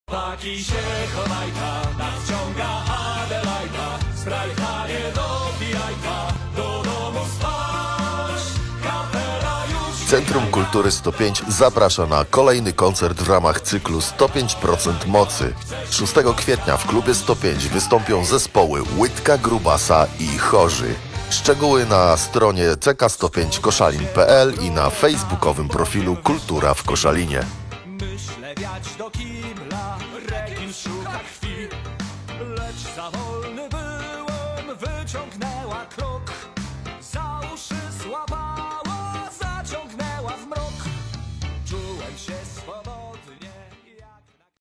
Paki się chowajka, nadciąga Adelajka, strajka nie dopijajka, do domu spać, kapela już... Centrum Kultury 105 zaprasza na kolejny koncert w ramach cyklu 105% mocy. 6 kwietnia w klubie 105 wystąpią zespoły Łydka, Grubasa i Chorzy. Szczegóły na stronie ck105koszalin.pl i na facebookowym profilu Kultura w Koszalinie. Myślę wiać do kibla, rekin szuka krwi, lecz za wolny byłem, wyciągnęła król.